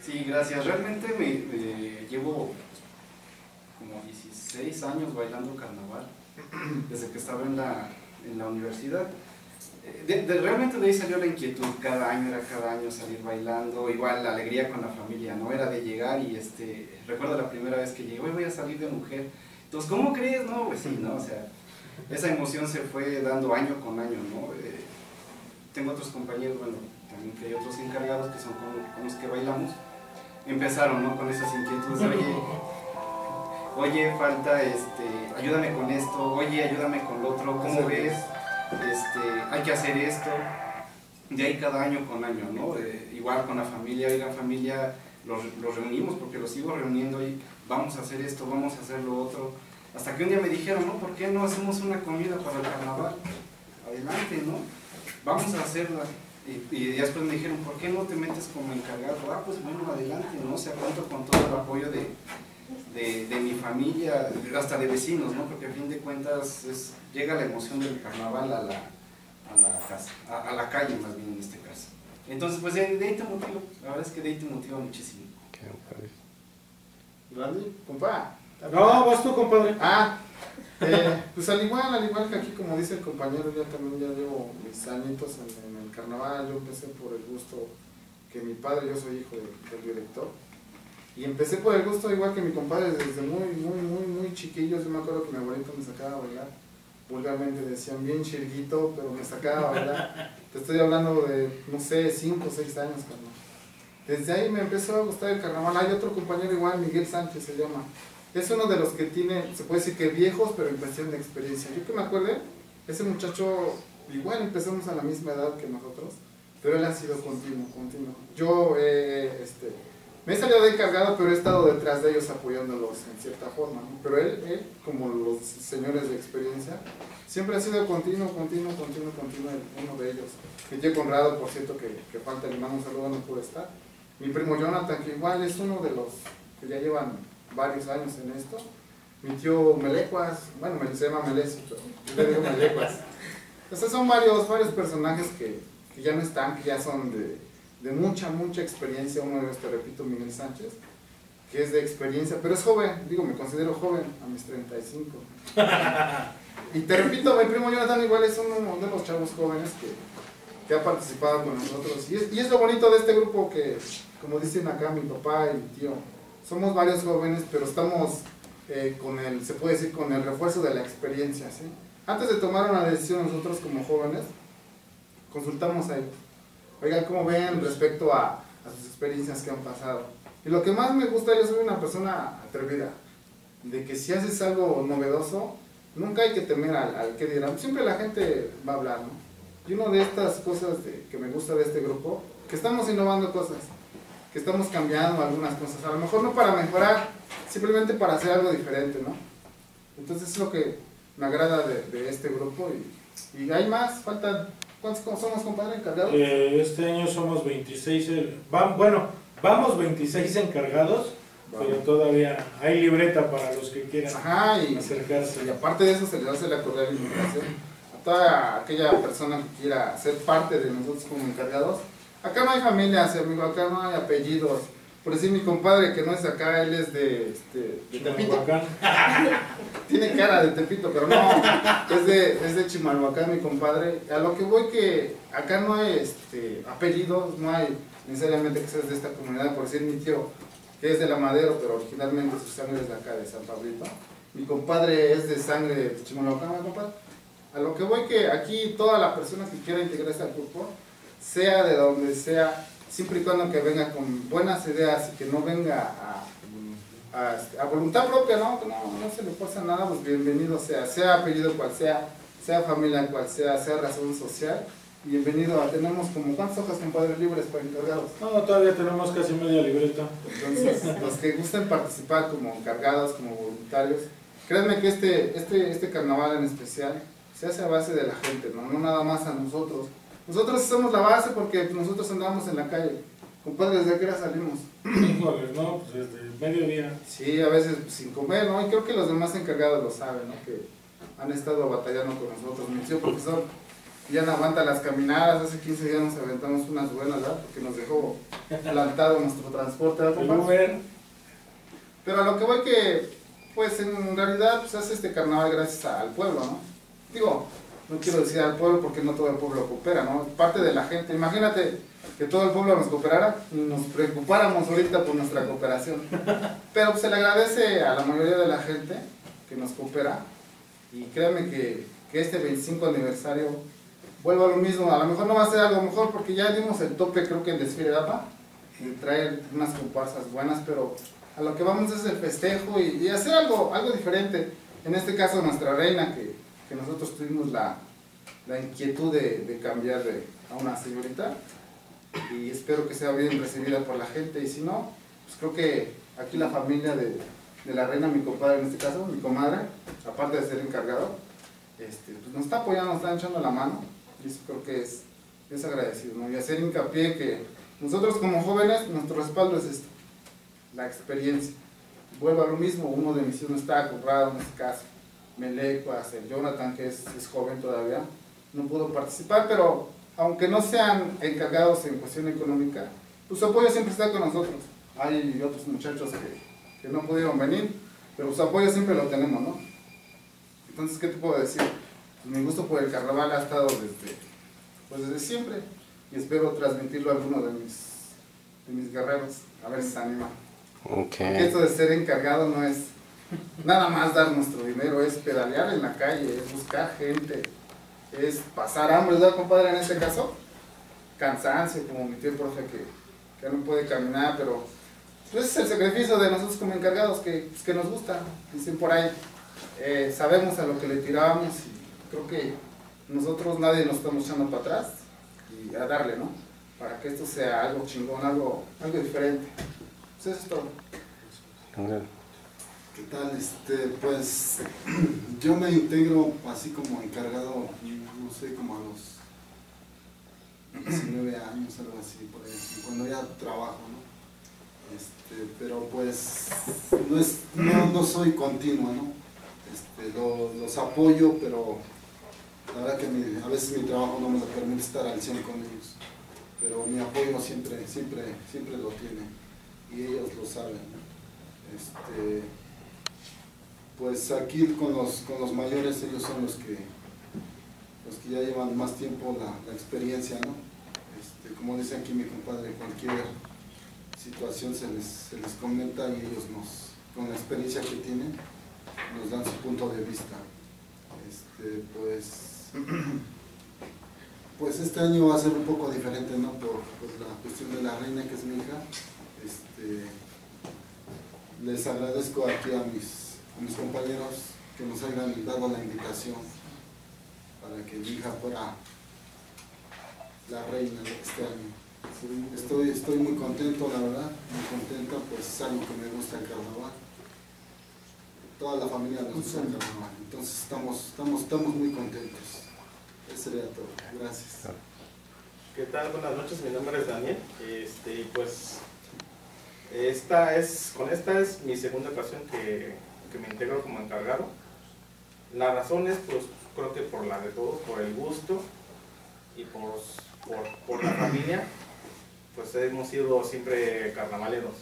Sí, gracias. Realmente me llevo como 16 años bailando carnaval, desde que estaba en la universidad. Realmente de ahí salió la inquietud, cada año salir bailando, igual la alegría con la familia, ¿no? Era de llegar y recuerdo la primera vez que llegué, hoy voy a salir de mujer. Entonces, ¿cómo crees? No, pues sí, ¿no? O sea, esa emoción se fue dando año con año, ¿no? Tengo otros compañeros, bueno, también que hay otros encargados que son con los que bailamos, empezaron, ¿no? Con esas inquietudes, oye, falta, ayúdame con esto, oye, ayúdame con lo otro, ¿cómo ves? Hay que hacer esto, de ahí cada año con año, ¿no? Igual con la familia, los reunimos porque los sigo reuniendo y vamos a hacer esto, vamos a hacer lo otro, hasta que un día me dijeron, ¿no? ¿Por qué no hacemos una comida para el carnaval? Adelante, ¿no? Vamos a hacerla. Y después me dijeron, ¿por qué no te metes como encargado? Ah, pues bueno, adelante, ¿no? O sea, cuento con todo el apoyo de mi familia, hasta de vecinos, ¿no? Porque a fin de cuentas llega la emoción del carnaval a la casa, a la calle más bien en este caso. Entonces, pues de ahí te motivo, la verdad es que de ahí te motiva muchísimo. ¿Randy? Compa. No, vas tú, compadre. Pues al igual que aquí, como dice el compañero, yo también ya llevo mis añitos en el carnaval. Yo empecé por el gusto que mi padre, yo soy hijo del director, y empecé por el gusto igual que mi compadre desde muy chiquillos. Yo me acuerdo que mi abuelito me sacaba a bailar, vulgarmente decían bien chirguito, pero me sacaba a bailar. Te estoy hablando de, no sé, 5 o 6 años, carnal. Desde ahí me empezó a gustar el carnaval. Hay otro compañero igual, Miguel Sánchez se llama. Es uno de los que tiene, se puede decir que viejos, pero en cuestión de experiencia. Yo que me acuerde, ese muchacho, igual empezamos a la misma edad que nosotros, pero él ha sido continuo. Yo me he salido de encargado, pero he estado detrás de ellos apoyándolos en cierta forma, ¿no? Pero él, como los señores de experiencia, siempre ha sido continuo, uno de ellos. Y Diego Conrado, por cierto, que falta, le mando un saludo, no pudo estar. Mi primo Jonathan, que igual es uno de los que ya llevan varios años en esto. Mi tío Melecuas, bueno, se llama Melesi, pero yo le digo Melecuas. Entonces son varios personajes que ya no están, que ya son de mucha experiencia. Uno de ellos, te repito, Miguel Sánchez, que es de experiencia, pero es joven, digo, me considero joven a mis 35. Y te repito, mi primo Jonathan igual es uno de los chavos jóvenes que ha participado con nosotros. Y es lo bonito de este grupo que, como dicen acá mi papá y mi tío, somos varios jóvenes, pero estamos se puede decir, con el refuerzo de la experiencia, ¿sí? Antes de tomar una decisión nosotros como jóvenes, consultamos a ellos. Oigan, ¿cómo ven respecto a sus experiencias que han pasado? Y lo que más me gusta, yo soy una persona atrevida, de que si haces algo novedoso, nunca hay que temer al que dirán. Siempre la gente va a hablar, ¿no? Y una de estas cosas que me gusta de este grupo, que estamos innovando cosas, que estamos cambiando algunas cosas, a lo mejor no para mejorar, simplemente para hacer algo diferente, ¿no? Entonces es lo que me agrada de este grupo. Y hay más, faltan, ¿cuántos somos, compadre, encargados? Este año somos 26, vamos 26 encargados, pero todavía hay libreta para los que quieran acercarse. Y aparte de eso se les hace la cordial invitación a toda aquella persona que quiera ser parte de nosotros como encargados. Acá no hay familias, amigo, acá no hay apellidos. Por decir, mi compadre que no es acá, él es de Tepito. Tiene cara de Tepito, pero no, es de Chimalhuacán, mi compadre. A lo que voy, que acá no hay apellidos, no hay necesariamente que seas de esta comunidad. Por decir, mi tío, que es de La Madero, pero originalmente su sangre es de acá, de San Pablito. Mi compadre es de sangre de Chimalhuacán, mi compadre. A lo que voy, que aquí toda la persona que quiera integrarse al grupo, sea de donde sea, siempre y cuando que venga con buenas ideas y que no venga a voluntad propia, ¿no? Que no se le fuerza nada, pues bienvenido sea apellido cual sea familia cual sea razón social, bienvenido. Tenemos como, ¿cuántas hojas, compadre, libres para encargados? No, todavía tenemos casi media libreta. Entonces, los que gusten participar como encargados, como voluntarios, créanme que este carnaval en especial se hace a base de la gente, no nada más a nosotros. Nosotros somos la base porque nosotros andamos en la calle. Compadre, ¿desde qué hora salimos? Híjole, no, pues desde mediodía. Sí, a veces sin comer, ¿no? Y creo que los demás encargados lo saben, ¿no? Que han estado batallando con nosotros. Mi tío profesor, ya no aguanta las caminadas. Hace 15 días nos aventamos unas buenas, ¿verdad? Porque nos dejó plantado nuestro transporte, ¿verdad, compadre? Pero a lo que voy que, pues en realidad, pues hace este carnaval gracias al pueblo, ¿no? Digo, no quiero decir al pueblo porque no todo el pueblo coopera, ¿no? Parte de la gente. Imagínate que todo el pueblo nos cooperara y nos preocupáramos ahorita por nuestra cooperación. Pero pues, se le agradece a la mayoría de la gente que nos coopera, y créanme que este 25 aniversario vuelva a lo mismo. A lo mejor no va a ser algo mejor porque ya dimos el tope, creo que en Desfile de APA, y traer unas comparsas buenas, pero a lo que vamos es el festejo y hacer algo diferente. En este caso nuestra reina, que nosotros tuvimos la inquietud de cambiar a una señorita, y espero que sea bien recibida por la gente, y si no, pues creo que aquí la familia de la reina, mi compadre en este caso, mi comadre, aparte de ser encargado, pues nos está apoyando, nos está echando la mano, y eso creo que es agradecido, ¿no? Y hacer hincapié que nosotros como jóvenes, nuestro respaldo es esto, la experiencia. Vuelvo a lo mismo, uno de mis hijos no está currado en este caso, Melecuas, el Jonathan, que es joven todavía, no pudo participar, pero aunque no sean encargados en cuestión económica, pues su apoyo siempre está con nosotros. Hay otros muchachos que no pudieron venir, pero su apoyo siempre lo tenemos, ¿no? Entonces, ¿qué te puedo decir? Pues mi gusto por el carnaval ha estado desde siempre, y espero transmitirlo a alguno de mis guerreros, a ver si se anima. Okay. Porque esto de ser encargado no es nada más dar nuestro dinero, es pedalear en la calle, es buscar gente, es pasar hambre, ¿verdad, compadre? En este caso, cansancio, como mi tío profe que no puede caminar, pero pues es el sacrificio de nosotros como encargados que nos gusta. Dicen por ahí, sabemos a lo que le tirábamos, y creo que nosotros nadie nos estamos echando para atrás, y a darle, ¿no? Para que esto sea algo chingón, algo diferente. Pues eso es todo. ¿Qué tal? Pues yo me integro así como encargado, no sé, como a los 19 años, algo así, por ahí, cuando ya trabajo, ¿no? Pero pues no soy continuo, ¿no? Los apoyo, pero la verdad que a veces mi trabajo no me lo permite estar al 100 con ellos, pero mi apoyo siempre lo tiene, y ellos lo saben, ¿no? Pues aquí con los mayores, ellos son los que ya llevan más tiempo la experiencia, ¿no? Como dice aquí mi compadre, cualquier situación se les comenta, y ellos con la experiencia que tienen, nos dan su punto de vista. Pues este año va a ser un poco diferente, ¿no? Por la cuestión de la reina, que es mi hija. Les agradezco aquí a mis compañeros que nos hayan dado la invitación para que mi hija fuera la reina de este año. Estoy muy contento, la verdad, muy contento, pues es algo que me gusta el carnaval. Toda la familia nos gusta el carnaval, entonces estamos muy contentos. Eso sería todo. Gracias. ¿Qué tal? Buenas noches, mi nombre es Daniel. Pues esta es mi segunda ocasión que me integro como encargado. La razón es, pues, creo que por la de todos, por el gusto y por la familia, pues hemos sido siempre carnavaleros.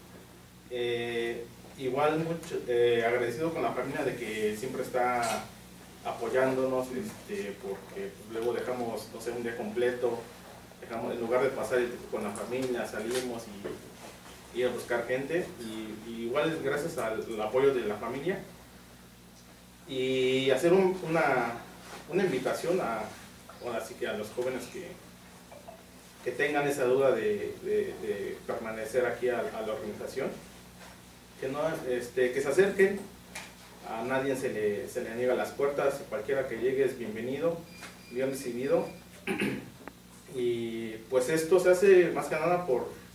Igual mucho agradecido con la familia de que siempre está apoyándonos, porque pues, luego dejamos, no sé, un día completo, en lugar de pasar el tiempo con la familia, salimos y ir a buscar gente, y igual es gracias al apoyo de la familia, y hacer una invitación ahora sí que a los jóvenes que tengan esa duda de permanecer aquí a la organización, que se acerquen. A nadie se le niega las puertas, cualquiera que llegue es bienvenido, bien recibido. Y pues esto se hace más que nada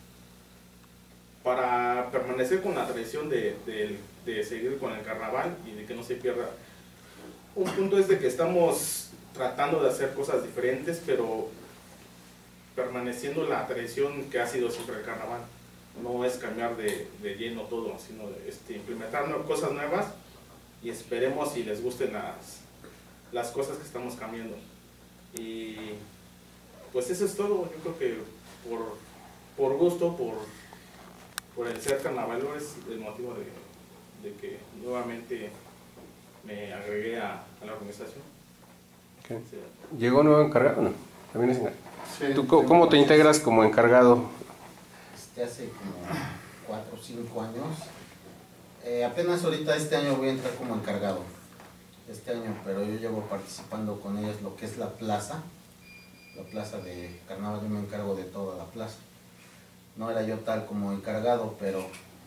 para permanecer con la tradición de seguir con el carnaval y de que no se pierda. Un punto es de que estamos tratando de hacer cosas diferentes, pero permaneciendo la tradición que ha sido siempre el carnaval. No es cambiar de lleno todo, sino implementar cosas nuevas, y esperemos si les gusten las cosas que estamos cambiando. Y pues eso es todo. Yo creo que por gusto, por el ser carnavalero es el motivo de que nuevamente me agregué a la organización. Okay. Sí. ¿Llegó nuevo encargado o no? ¿También es encargado? Sí, ¿Tú cómo te integras como encargado? Hace como 4 o 5 años. Apenas ahorita este año voy a entrar como encargado. Este año, pero yo llevo participando con ellos lo que es la plaza. La plaza de carnaval, yo me encargo de toda la plaza. No era yo tal como encargado, pero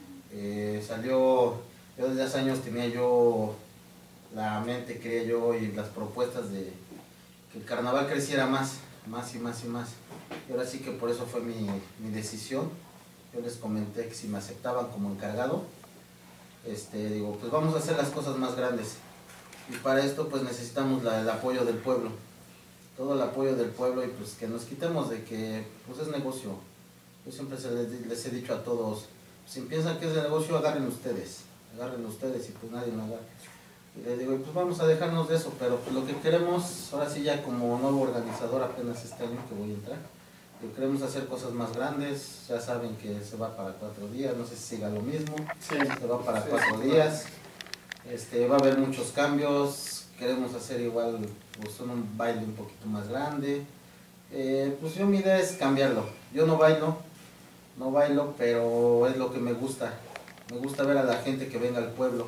salió, yo desde hace años tenía yo la mente, creía yo, y las propuestas de que el carnaval creciera más y más y más. Y ahora sí que por eso fue mi decisión. Yo les comenté que si me aceptaban como encargado, digo, pues vamos a hacer las cosas más grandes. Y para esto pues necesitamos el apoyo del pueblo. Todo el apoyo del pueblo, y pues que nos quitemos de que pues es negocio. Yo siempre les he dicho a todos, si piensan que es de negocio, agarren ustedes y pues nadie lo agarra. Y les digo, pues vamos a dejarnos de eso, pero pues lo que queremos, ahora sí ya como nuevo organizador apenas este año que voy a entrar, que queremos hacer cosas más grandes. Ya saben que se va para 4 días, no sé si siga lo mismo, sí, se va para sí, 4 días, va a haber muchos cambios, queremos hacer igual pues, un baile un poquito más grande, pues mi idea es cambiarlo. Yo no bailo, pero es lo que me gusta ver a la gente que venga al pueblo,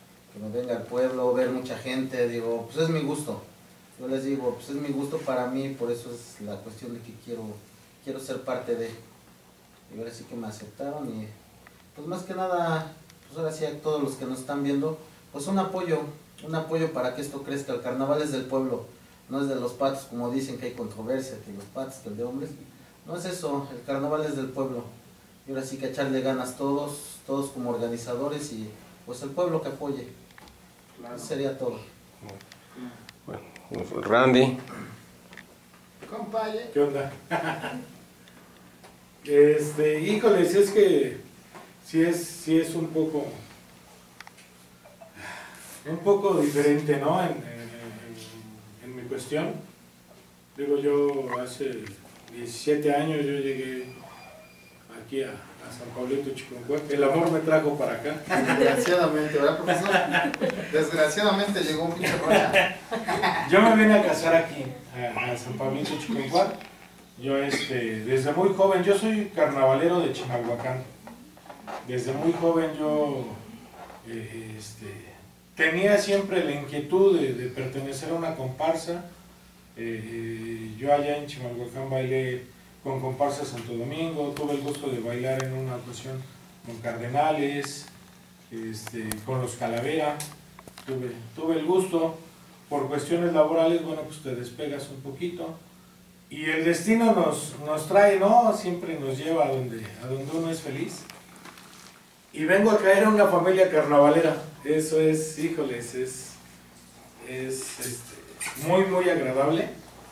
ver mucha gente. Digo, pues es mi gusto, yo les digo, pues es mi gusto para mí, por eso es la cuestión de que quiero ser parte de, y ahora sí que me aceptaron. Y pues más que nada, pues ahora sí a todos los que nos están viendo, pues un apoyo para que esto crezca. El carnaval es del pueblo, no es de los patos, como dicen que hay controversia, que los patos, que el de hombres. No es eso, el carnaval es del pueblo. Y ahora sí que echarle ganas todos como organizadores, y pues el pueblo que apoye. Claro. Eso sería todo. Bueno, Randy. Compañe. ¿Qué onda? Híjoles, es que sí es un poco diferente, ¿no? En mi cuestión. Digo, yo hace 17 años yo llegué aquí a San Pablito Chiconcuac. El amor me trajo para acá. Desgraciadamente, ¿verdad, profesor? Desgraciadamente llegó un pinche rocha. Yo me vine a casar aquí, a San Pablito Chiconcuac. Yo desde muy joven, yo soy carnavalero de Chimalhuacán. Desde muy joven yo tenía siempre la inquietud de pertenecer a una comparsa. Yo allá en Chimalhuacán bailé con Comparsa Santo Domingo, tuve el gusto de bailar en una ocasión con Cardenales, con los Calavera, tuve el gusto. Por cuestiones laborales, bueno, pues te despegas un poquito y el destino nos trae, ¿no? Siempre nos lleva a donde uno es feliz. Y vengo a caer a una familia carnavalera. Eso es, híjoles, es muy, muy agradable.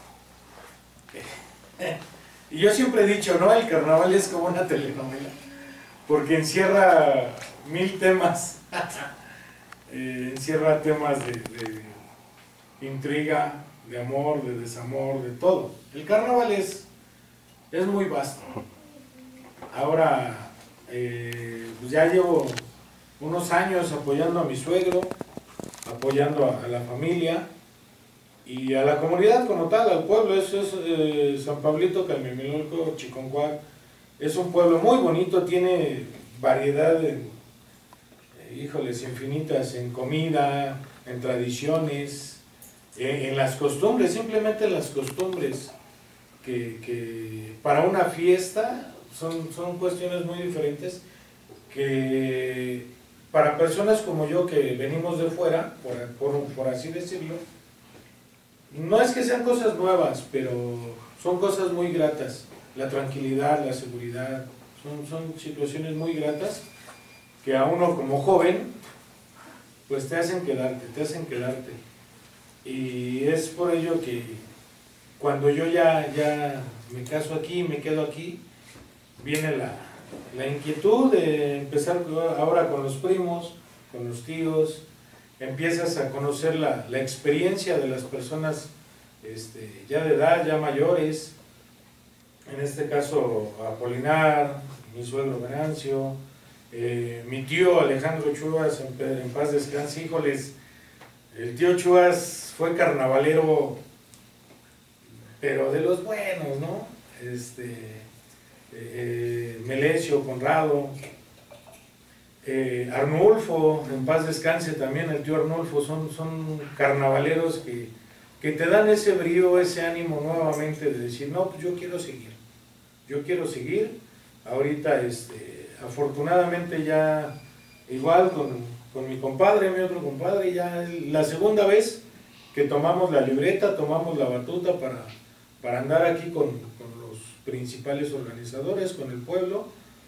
Y yo siempre he dicho, ¿no? El carnaval es como una telenovela, porque encierra 1000 temas. Encierra temas de intriga, de amor, de desamor, de todo. El carnaval es muy vasto. Ahora, pues ya llevo unos años apoyando a mi suegro, apoyando a la familia y a la comunidad como tal, al pueblo. Eso es San Pablito, Calmimilolco, Chiconcuac. Es un pueblo muy bonito, tiene variedad híjoles, infinitas en comida, en tradiciones, en las costumbres, simplemente las costumbres que para una fiesta son cuestiones muy diferentes, que para personas como yo que venimos de fuera, por así decirlo, no es que sean cosas nuevas, pero son cosas muy gratas. La tranquilidad, la seguridad, son situaciones muy gratas que a uno como joven pues te hacen quedarte. Y es por ello que cuando yo ya me caso aquí, me quedo aquí, viene la inquietud de empezar ahora con los primos, con los tíos. Empiezas a conocer la experiencia de las personas ya de edad, ya mayores, en este caso Apolinar, mi suegro Venancio, mi tío Alejandro Chuas, en paz descanse. Híjoles, el tío Chuas fue carnavalero, pero de los buenos, ¿no? Melesio, Conrado, Arnulfo, en paz descanse también, el tío Arnulfo, son carnavaleros que te dan ese brío, ese ánimo nuevamente de decir, no, pues yo quiero seguir. Ahorita, afortunadamente ya, igual con mi compadre, mi otro compadre, ya la segunda vez que tomamos la libreta, tomamos la batuta para andar aquí con los principales organizadores, con el pueblo.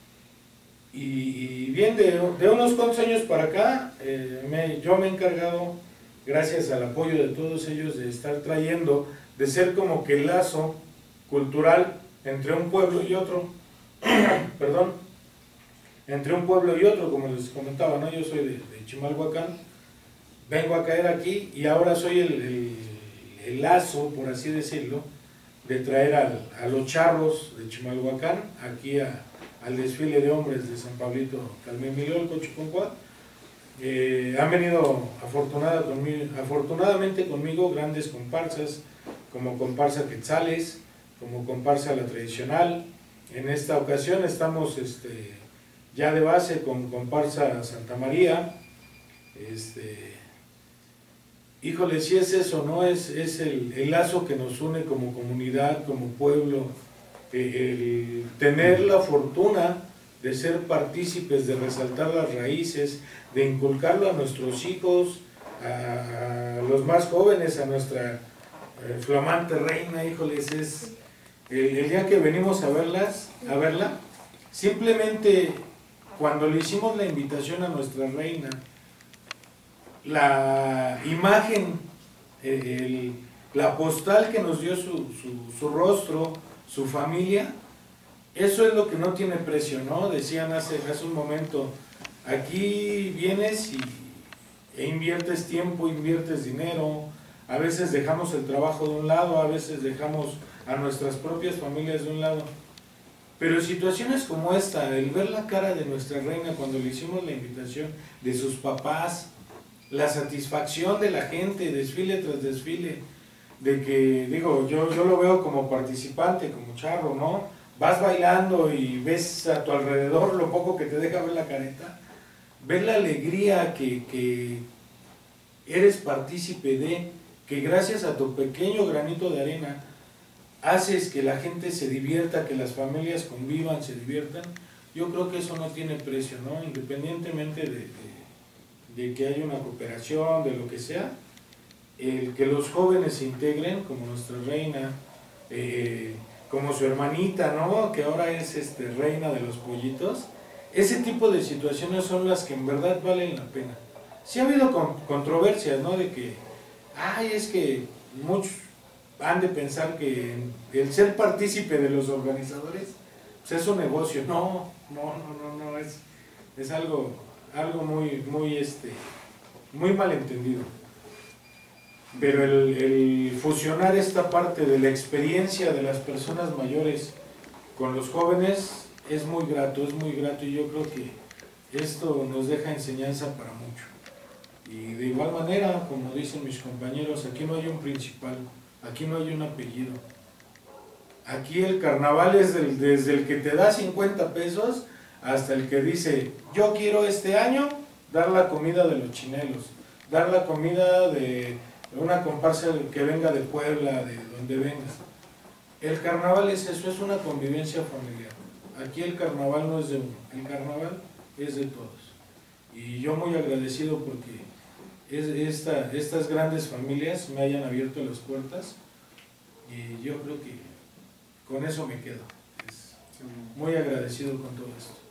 Y bien, de unos cuantos años para acá, yo me he encargado, gracias al apoyo de todos ellos, de estar trayendo, de ser como que el lazo cultural entre un pueblo y otro, perdón, entre un pueblo y otro, como les comentaba, ¿no? Yo soy de Chimalhuacán, vengo a caer aquí y ahora soy el lazo, por así decirlo, de traer a los charros de Chimalhuacán aquí al desfile de hombres de San Pablito Calmemilolco, Chiconcuá. Han venido afortunadamente conmigo grandes comparsas, como comparsa Quetzales, como comparsa La Tradicional. En esta ocasión estamos ya de base con comparsa Santa María. Híjole, si es eso, ¿no? Es el lazo que nos une como comunidad, como pueblo, el tener la fortuna de ser partícipes, de resaltar las raíces, de inculcarlo a nuestros hijos, a los más jóvenes, a nuestra flamante reina. Híjoles, es el día que venimos a verla, simplemente cuando le hicimos la invitación a nuestra reina, la imagen, la postal que nos dio su rostro, su familia, eso es lo que no tiene precio, ¿no? Decían hace un momento, aquí vienes e inviertes tiempo, inviertes dinero, a veces dejamos el trabajo de un lado, a veces dejamos a nuestras propias familias de un lado, pero situaciones como esta, el ver la cara de nuestra reina cuando le hicimos la invitación, de sus papás, la satisfacción de la gente, desfile tras desfile, de que, digo, yo lo veo como participante, como charro, ¿no? Vas bailando y ves a tu alrededor lo poco que te deja ver la careta, ves la alegría que eres partícipe de, que gracias a tu pequeño granito de arena haces que la gente se divierta, que las familias convivan, se diviertan. Yo creo que eso no tiene precio, ¿no? Independientemente de que haya una cooperación, de lo que sea, el que los jóvenes se integren, como nuestra reina, como su hermanita, ¿no? Que ahora es reina de los pollitos. Ese tipo de situaciones son las que en verdad valen la pena. Sí ha habido controversias, ¿no? De que, es que muchos han de pensar que el ser partícipe de los organizadores pues es un negocio. No, es algo muy malentendido. Pero el fusionar esta parte de la experiencia de las personas mayores con los jóvenes es muy grato, y yo creo que esto nos deja enseñanza para mucho. Y de igual manera, como dicen mis compañeros, aquí no hay un principal, aquí no hay un apellido. Aquí el carnaval es desde el que te da 50 pesos hasta el que dice, yo quiero este año dar la comida de los chinelos, dar la comida de una comparsa que venga de Puebla, de donde vengas. El carnaval es eso, es una convivencia familiar. Aquí el carnaval no es de uno, el carnaval es de todos. Y yo muy agradecido porque estas grandes familias me hayan abierto las puertas, y yo creo que con eso me quedo. Muy agradecido con todo esto.